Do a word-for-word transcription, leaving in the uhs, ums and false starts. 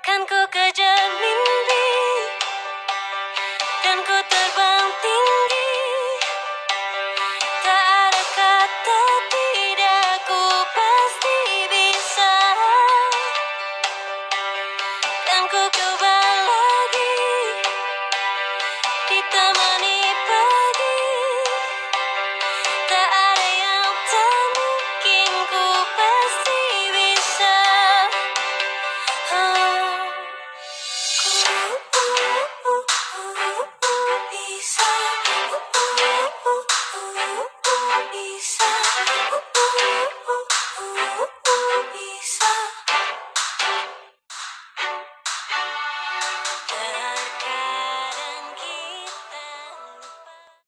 Kan ku kejar mimpi dan ku terbang tinggi. Tak ada kata tidak, ku pasti bisa. Dan ku coba lagi, ditemani pagi. Tak ada yang tak mungkin, ku pasti bisa. Oh, ku bisa, bisa.